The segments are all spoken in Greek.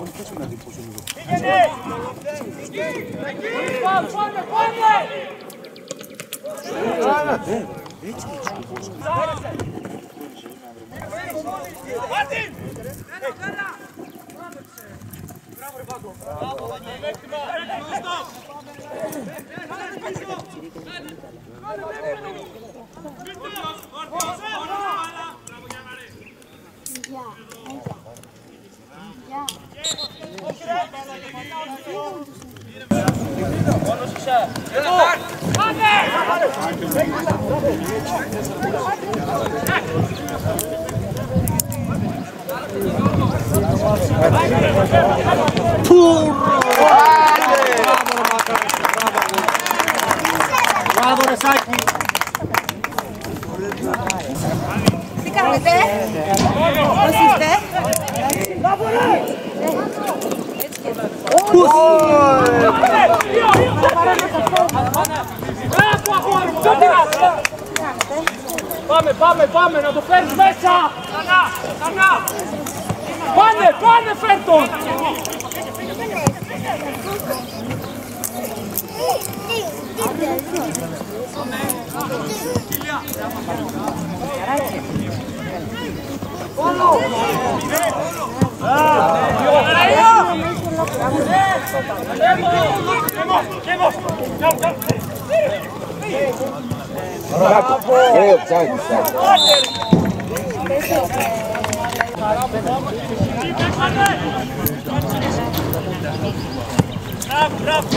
Μπράβο ρε Σάκη! Τι κάνετε? Πώς είστε? Μπράβο ρε! Πάμε, να το φέρεις μέσα! Πάνε, φέρ' τον! Μπράβο!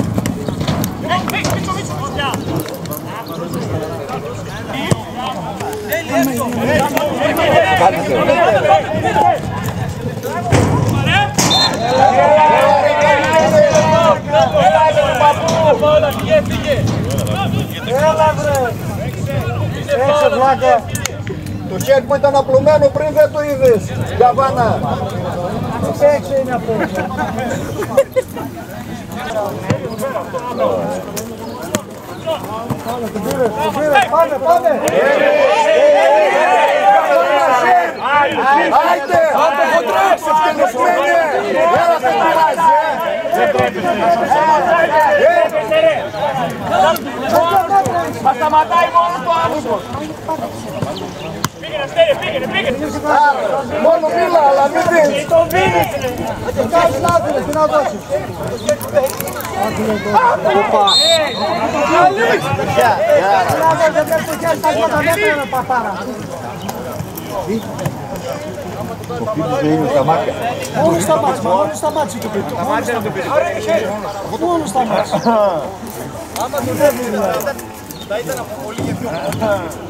Το χέρι που ήταν απλωμένο πριν δεν το είδες, Γιαβάνα. Έξω είναι αυτό. Πάμε. Άιτε! Μα σταματάει μόνο το άμμος. Πήγαινε, Στέλιο, πήγαινε. Μόνο μίλα, αλλά μην δίνεις. Τον δίνεις. Κάτσε να δίνεις, τι να δώσεις. Οπα. Καλής. Δεν πρέπει το χέρι στα γότα, δεν πρέπει παπάρα. Το πίτος δεν είναι στα μάτια. Μόνο στα μάτια, μόνο στα μάτια το πίτος. Μόνο στα μάτια. Άμα το δεν είναι, θα ήταν από πολύ και πιο.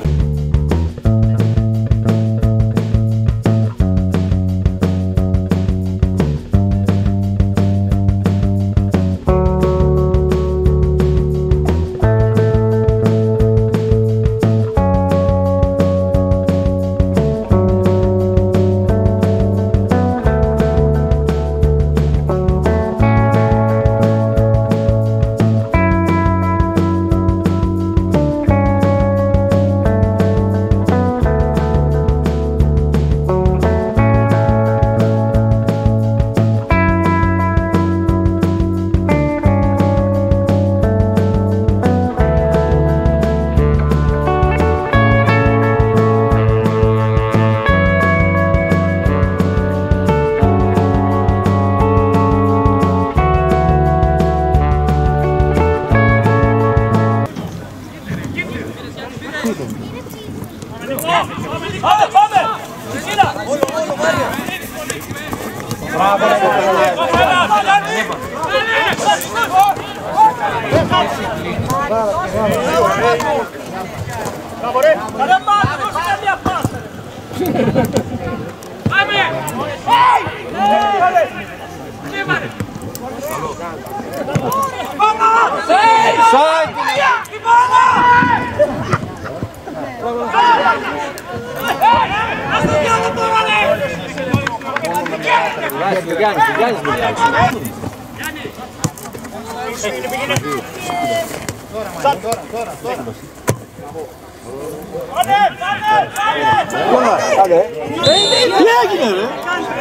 Τι έγινε ρε?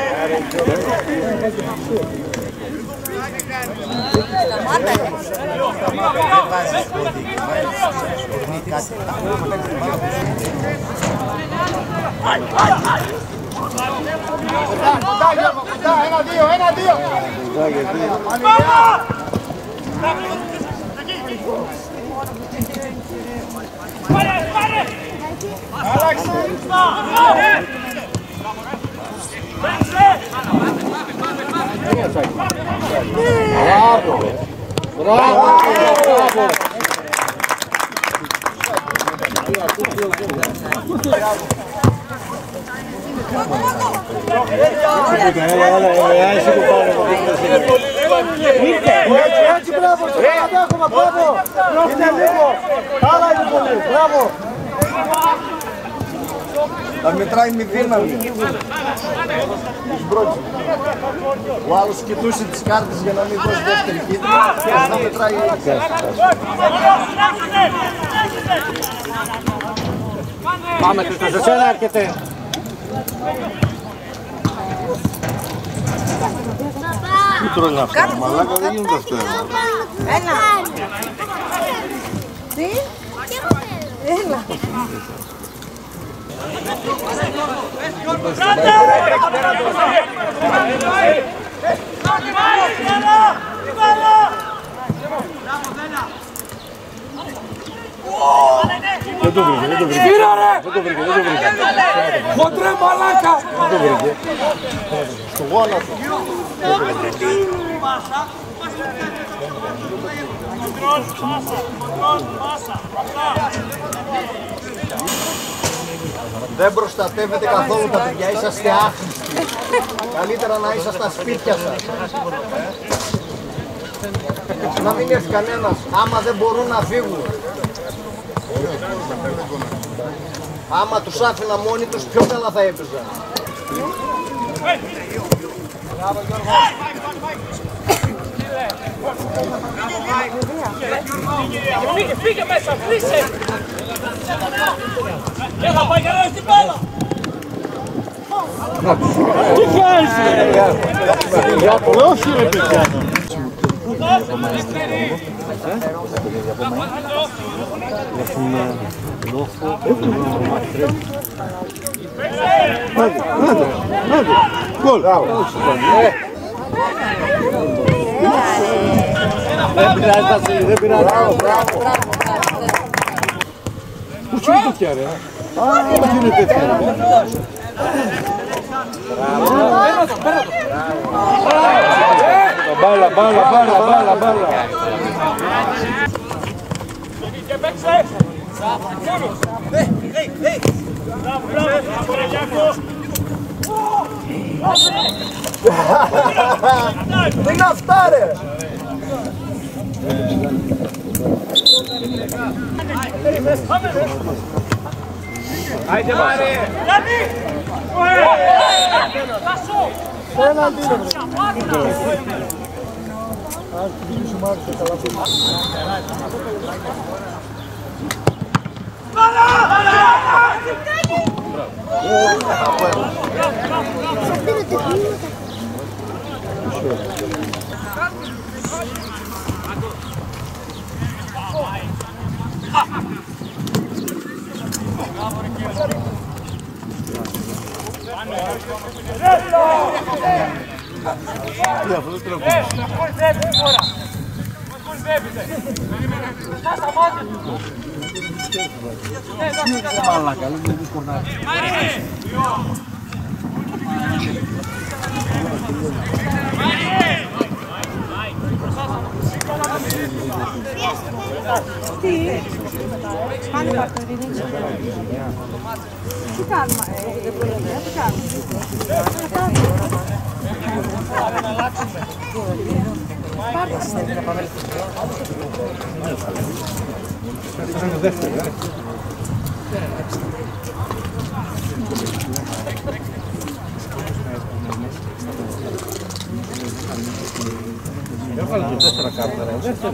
Κοντά, ένα-δύο. Έτσι, μπράβο, στο Παναδέχομαι, μπράβο! Είναι λίγο, άλλα είναι πολύ, μπράβο! Θα μετράει με δύναμη. Ο άλλος κοιτούσε τις κάρτες για να μην δώσει δεύτερη κίτρινη και θα μετράει έτσι. Πάμε Χριστό, σε σένα έρχεται! Τι τρώνε αυτά, μαλάκα, δεν γίνονται αυτά. Έλα. Τι? Έλα. Δεν το βρήκε. Χοντρέ μαλάκα! Δεν το βρήκε. Στο γόνατο. Δεν προστατεύετε καθόλου τα παιδιά, είσαστε άχρηστοι. Καλύτερα να είσαστε στα σπίτια σας. Να μην έρθει κανένας, άμα δεν μπορούν να φύγουν. Άμα τους άφηνα μόνοι τους, πιο καλά θα έπαιζαν. Φύγε μέσα, κλείσε! Έλα, πάει καλά στην μπάλα! Τι κάνεις ρε? Όχι ρε παιδιά. Έχουμε λόφο, άντε, γκολ. Δεν πειράζει Βασίλη, δεν πειράζει. Πώς είναι τέτοια ρε? Πώς είναι τέτοια ρε? Μπάλα. Και παίξε! Τι είναι αυτά ρε! Άιντε Μάρε! Πάνε παρτορίνι. Τι κάνουμε, τι Έβαλε και 4 κάρτα, ρε. Δεύτερη.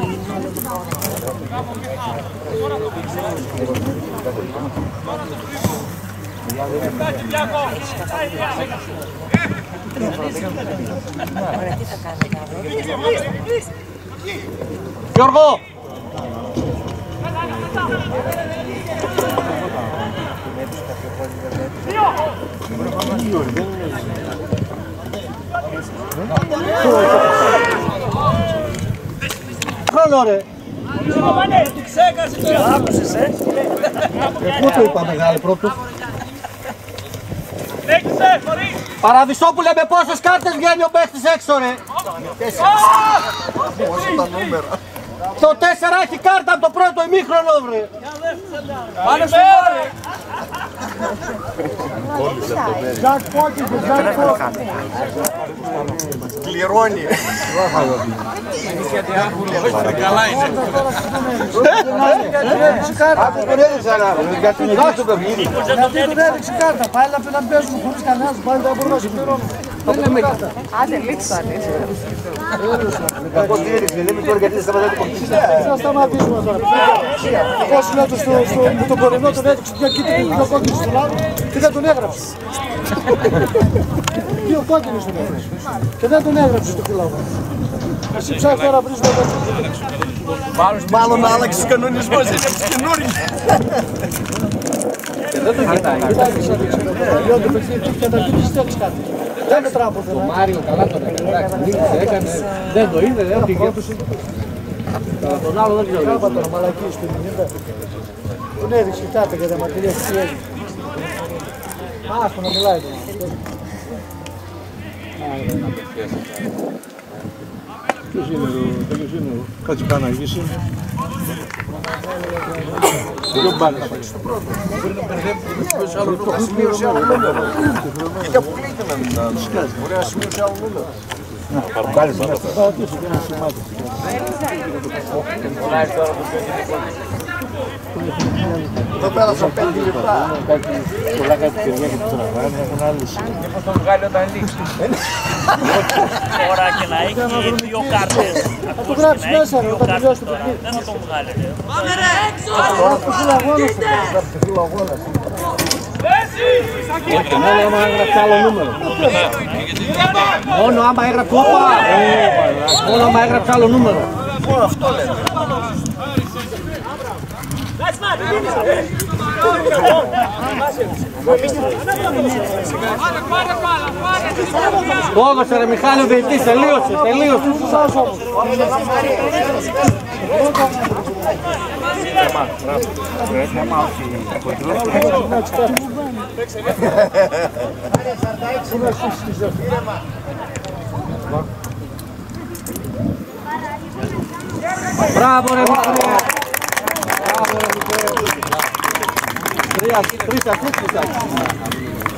Γιώργο! Χρόνο ρε! Ξέχασε τώρα. Άκουσες, Πού το είπα μεγάλε πρώτο? Λέξε, χωρίς. Παραδεισόπουλε, με πόσες κάρτες βγαίνει ο παίχτης έξω ρε! 4. Πόσο τα νούμερα. Το 4 έχει κάρτα από το πρώτο ημίχρονο βρε! Πάνε στο πάρε. Κληρώνει. Καλά είναι. Γιατί μιλάς το παιχνίδι. Γιατί τον έδειξε κάρτα, πάλι να παίζουμε χωρίς κανένας, πάλι δεν μπορούμε να συμπληρώνουμε. Άντε, λίξω, αλήθεια. Κακός τι έδειξε, λέμε τώρα γιατί δεν σταματάει το παιχνίδι. Θα σταματήσουμε τώρα. Εγώ σου λέω με τον κορινό τον έδειξε μια κίτρινη κόκκινη στο λάδι και δεν τον έγραψε. Δύο κόκκινες τον έγραψε. Και δεν τον έγραψε το κιλάβο. Εσύ ψάχνεις τώρα βρεις το Μάλλον άλλαξε τους κανονισμούς, είναι από τους καινούργιους. Δεν το κοιτάει. κοιτάξεις. Λιώνει το παιχνίδι και τα κοιτήσεις τέτοις κάτι. Δεν μετράω ποτέ. Το Μάριο καλά τον έκανε. Δεν το είδε, δεν πήγε. Τον άλλο δεν ξέρω. Κάπα τώρα μαλακίες του 90. Τον έδειξε κάρτα για τα μαρτυρία τι έγινε. Άστο να μιλάει τώρα. Ποιος είναι ο Κατσικάναγης είναι. Ποιο μπάνες. Και αποκλείται να μην μπορεί να σημειώσει άλλο νούμερο. Παρουκάλεις τώρα. Εδώ πέρασαν 5 λεπτά. Πολλά κάτι παιδιά και τους τραβάνε, έχουν άλλους. Μήπως τον βγάλει όταν λήξει. Τώρα και να έχει 2 κάρτες. Θα το γράψει μέσα ρε, όταν τελειώσει το παιχνίδι. Δεν θα τον βγάλει. Τώρα που φύλλα αγώνας Όχι, μόνο άμα έγραψε άλλο νούμερο. Μόνο άμα έγραψε μόνο άμα έγραψε άλλο νούμερο. Μόνο αυτό λένε. Πόδωσε ρε Μιχάλη ο διαιτητής, τελείωσε. Μπράβο ρε Μιχάλη. Τρεις αθλήσεις.